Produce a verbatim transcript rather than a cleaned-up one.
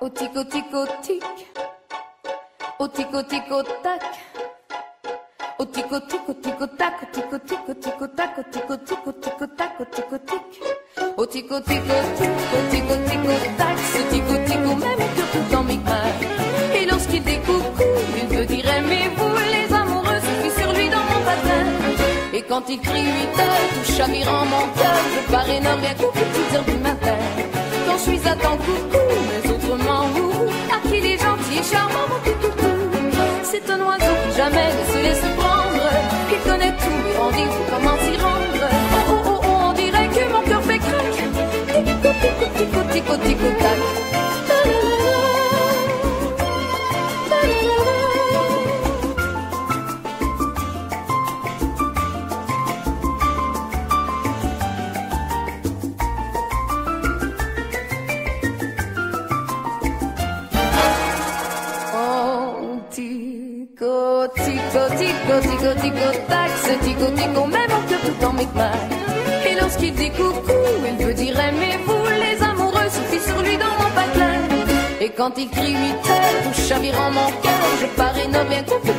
Au tico tico tic, au tico tico tac, au tico tico tico tac, au tico tico tico tac, au tico tico tico tac, au tico tic, au tico tico tic, au tico tico tac, ce tico tico même que tout en micmac. Et lorsqu'il dit coucou, il veut dire aimez-vous, les amoureux suffisent sur lui dans mon patin. Et quand il crie huit heures, tout chavirant mon cœur, je pars énorme bien qu'aux petites heures du matin. Quand je suis à temps coucou, mais autrement ouh, à qui il est gentil et charmant mon petit toutou. C'est un oiseau qui jamais ne se laisse prendre, qui connaît tous mes rendez-vous, comment s'y rendre. Oh oh oh oh, on dirait que mon cœur fait craque. Tico tico tico tico tico tac. Tico tico tico tico tac, ce tico tico met mon cœur tout en micmac. Et lorsqu'il dit coucou, il veut dire aimez-vous, les amoureux suffisent sur lui dans mon patelin. Et quand il crie huit heures, tout chavirant mon cœur, je pars énorme bien confus